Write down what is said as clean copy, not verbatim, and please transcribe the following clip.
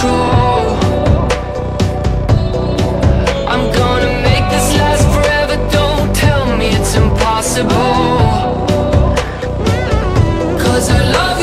control. I'm gonna make this last forever. Don't tell me it's impossible, 'cause I love you.